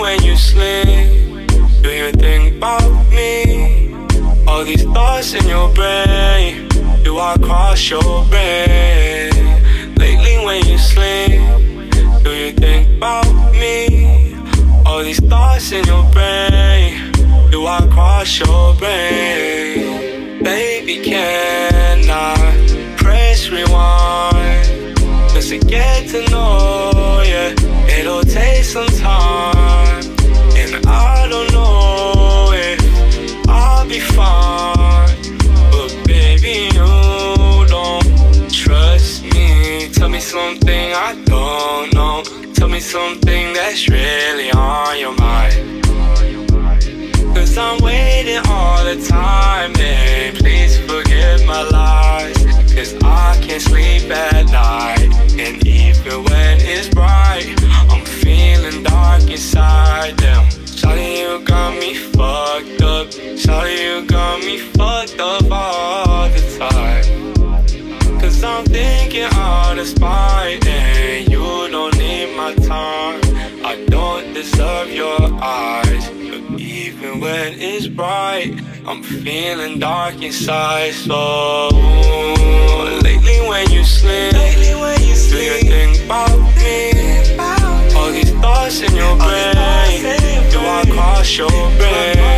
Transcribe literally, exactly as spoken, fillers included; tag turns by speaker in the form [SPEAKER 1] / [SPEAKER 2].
[SPEAKER 1] when you sleep, do you think about me? All these thoughts in your brain, do I cross your brain? Lately when you sleep, do you think about me? All these thoughts in your brain, do I cross your brain? Baby, can I press rewind? Just to get to know you, it'll take some time. And I don't know if I'll be fine, but baby, you don't trust me. Tell me something I don't know. Tell me something that's really on your mind. Cause I'm waiting all the time, and please forgive my lies. Cause I can't sleep at night, and even when it's bright, I'm feeling dark inside. Damn, shawty, you got me fucked up. Shawty, you got me fucked up all the time. Cause I'm thinking all the spite, and you don't need my time. I don't deserve your eyes, but even when it's bright, I'm feeling dark inside. So lately when you sleep, lately when you sleep, do you think about me? All these thoughts in your brain, do I cross your brain?